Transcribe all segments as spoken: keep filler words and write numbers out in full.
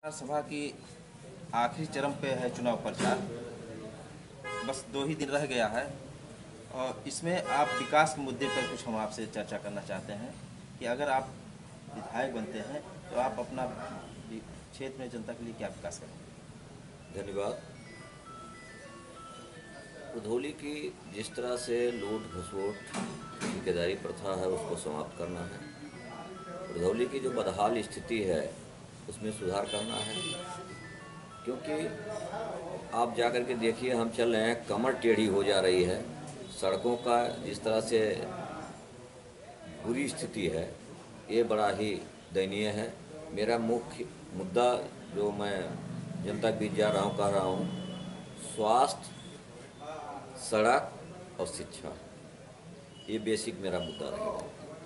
सभा की आखिरी चरण पे है चुनाव प्रचार। बस दो ही दिन रह गया है और इसमें आप विकास के मुद्दे पर कुछ हम आपसे चर्चा करना चाहते हैं कि अगर आप विधायक बनते हैं तो आप अपना क्षेत्र में जनता के लिए क्या विकास करेंगे। धन्यवाद। रुधौली की जिस तरह से लूट घसोट ठेकेदारी प्रथा है उसको समाप्त करना है। रुधौली की जो बदहाल स्थिति है उसमें सुधार करना है, क्योंकि आप जाकर के देखिए, हम चल रहे हैं, कमर टेढ़ी हो जा रही है। सड़कों का जिस तरह से बुरी स्थिति है ये बड़ा ही दयनीय है। मेरा मुख्य मुद्दा जो मैं जनता के बीच जा रहा हूँ कह रहा हूँ, स्वास्थ्य, सड़क और शिक्षा, ये बेसिक मेरा मुद्दा रहेगा।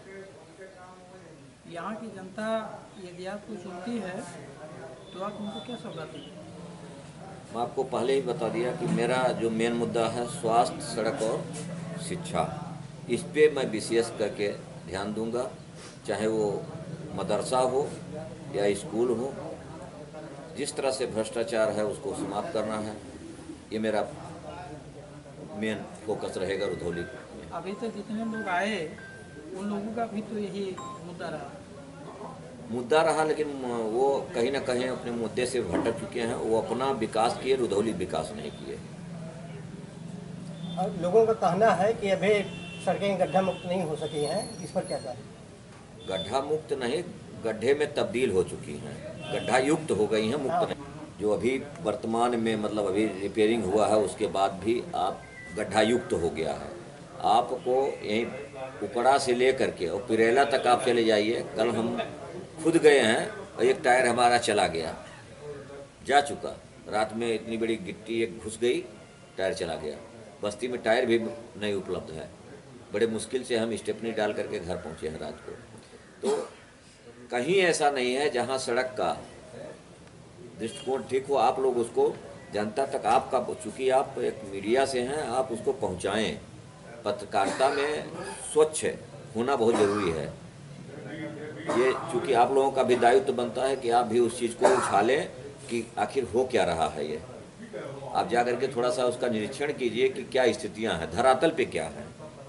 यहाँ की जनता यदि आपको चुनती है तो आप उनको क्या सौगात देंगे? मैं आपको पहले ही बता दिया कि मेरा जो मेन मुद्दा है स्वास्थ्य, सड़क और शिक्षा, इस पे मैं विशेष करके ध्यान दूंगा। चाहे वो मदरसा हो या स्कूल हो, जिस तरह से भ्रष्टाचार है उसको समाप्त करना है, ये मेरा मेन फोकस रहेगा रुधौली में। अभी तक जितने लोग आए उन लोगों का भी तो यही मुद्दा रहा मुद्दा रहा लेकिन वो कहीं ना कहीं अपने मुद्दे से भटक चुके हैं। वो अपना विकास किए, रुधौली विकास नहीं किए। लोगों का कहना है कि अभी सड़कें गड्ढा मुक्त नहीं हो सकी हैं, इस पर क्या कहें? गड्ढा मुक्त नहीं, गड्ढे में तब्दील हो चुकी हैं, गड्ढा युक्त हो गई हैं, मुक्त नहीं। जो अभी वर्तमान में मतलब अभी रिपेयरिंग हुआ है उसके बाद भी आप गड्ढा युक्त हो गया है। आपको यहीं उकड़ा से ले करके और पिरेला तक आप चले जाइए। कल हम खुद गए हैं और एक टायर हमारा चला गया, जा चुका। रात में इतनी बड़ी गिट्टी एक घुस गई, टायर चला गया। बस्ती में टायर भी नहीं उपलब्ध है। बड़े मुश्किल से हम स्टेपनी डाल करके घर पहुंचे हैं रात को। तो कहीं ऐसा नहीं है जहां सड़क का दृष्टिकोण ठीक हो, आप लोग उसको जनता तक, आपका चूँकि आप एक मीडिया से हैं, आप उसको पहुंचाएं। पत्रकारिता में स्वच्छ होना बहुत ज़रूरी है। ये चूँकि आप लोगों का भी दायित्व बनता है कि आप भी उस चीज़ को उछालें कि आखिर हो क्या रहा है। ये आप जा करके थोड़ा सा उसका निरीक्षण कीजिए कि क्या स्थितियां हैं, धरातल पे क्या है।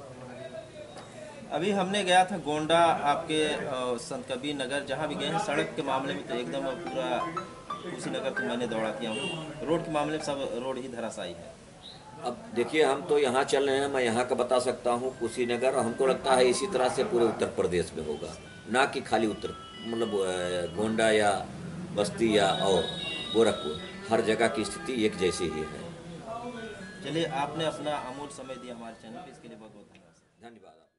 अभी हमने गया था गोंडा, आपके संत कबीर नगर, जहाँ भी गए हैं सड़क के मामले में तो एकदम पूरा कुशीनगर तो मैंने दौड़ा किया हूँ। रोड के मामले में सब रोड ही धराशायी है। अब देखिए, हम तो यहाँ चल रहे हैं, मैं यहाँ का बता सकता हूँ कुशीनगर, और हमको लगता है इसी तरह से पूरे उत्तर प्रदेश में होगा, ना कि खाली उत्तर मतलब गोंडा या बस्ती या और गोरखपुर, हर जगह की स्थिति एक जैसी ही है। चलिए, आपने अपना अमूल्य समय दिया हमारे चैनल पे, इसके लिए बहुत बहुत धन्यवाद। धन्यवाद।